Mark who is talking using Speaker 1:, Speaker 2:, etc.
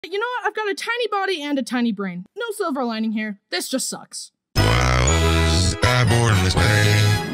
Speaker 1: You know what? I've got a tiny body and a tiny brain. No silver lining here. This just sucks.
Speaker 2: I was born this way.